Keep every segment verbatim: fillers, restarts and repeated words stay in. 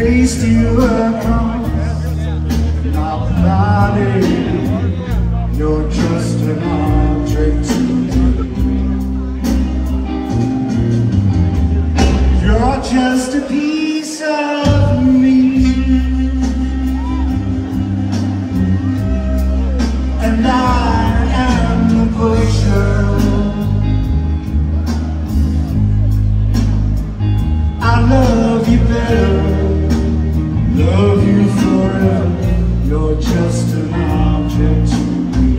traced you across my body. You're just an object to me. You're just a piece of me, and I am the butcher. I love you better, love you forever. You're just an object to me.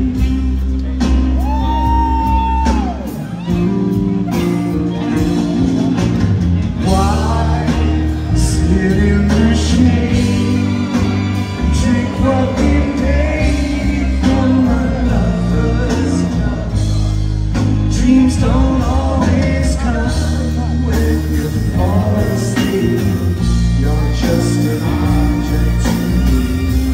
Why sit in the shade, drink what we made from a lover's cup? Dreams don't always come when you fall asleep. You're just an object to me.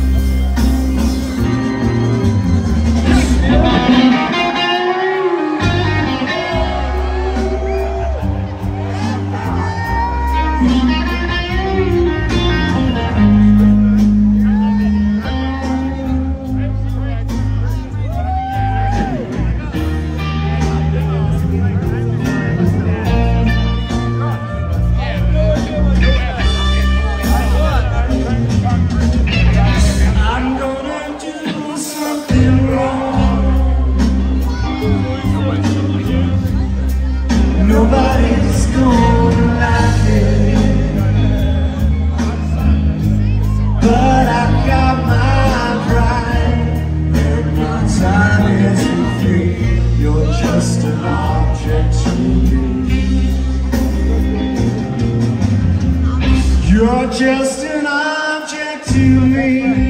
Nobody's gonna like it, but I got my pride, and my time isn't free. You're just an object to me. You're just an object to me.